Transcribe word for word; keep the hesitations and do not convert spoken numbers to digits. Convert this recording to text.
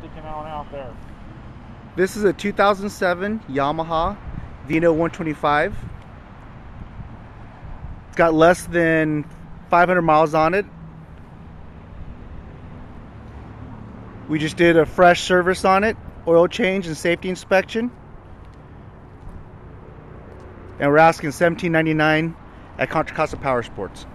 sticking out out there? This is a two thousand seven Yamaha Vino one twenty-five. It's got less than five hundred miles on it. We just did a fresh service on it, oil change and safety inspection. And we're asking seventeen ninety-nine at Contra Costa Powersports.